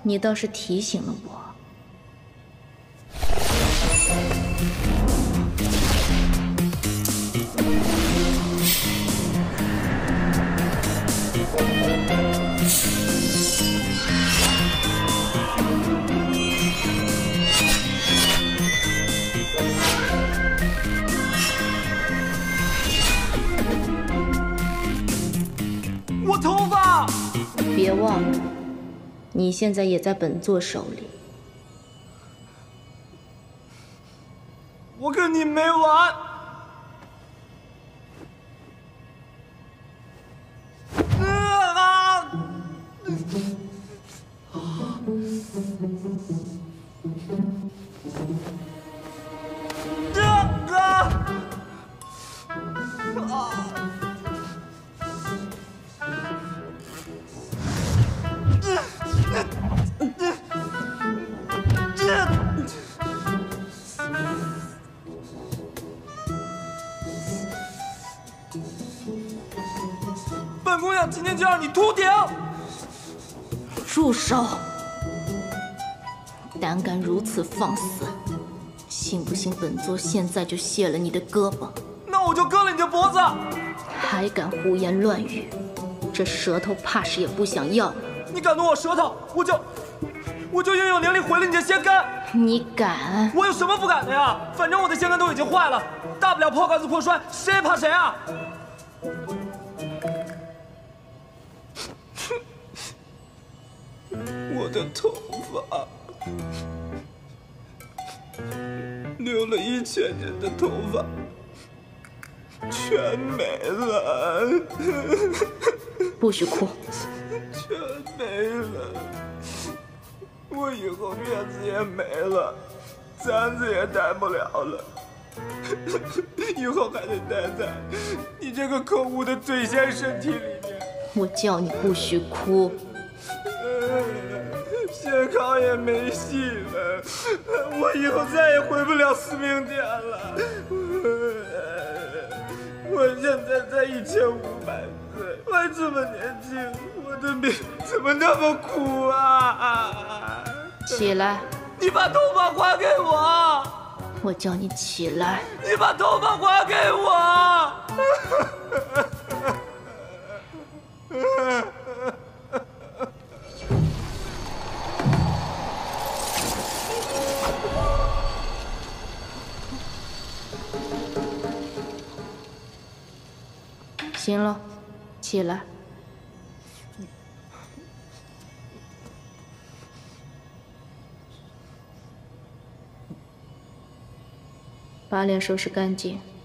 你倒是提醒了我。 我头发！ 别忘了，你现在也在本座手里。 我跟你没完！本姑娘今天就让你秃顶！ 住手！胆敢如此放肆，信不信本座现在就卸了你的胳膊？ 那我就割了你的脖子！ 还敢胡言乱语，这舌头怕是也不想要了。 你敢动我舌头，我就拥有能力毁了你的仙根！ 你敢？ 我有什么不敢的呀？反正我的仙根都已经坏了，大不了破罐子破摔，谁也怕谁啊！我的头发，留了1000年的头发，全没了。 不许哭！ 全没了。我以后院子也没了，簪子也戴不了了，以后还得待在你这个可恶的醉仙身体里面。 我叫你不许哭。 仙考也没戏了，我以后再也回不了司命殿了。我现在才1500岁，还这么年轻，我的命怎么那么苦啊！ 起来！ 你把头发还给我！ 我叫你起来！ 你把头发还给我！ 行了，起来。把脸收拾干净。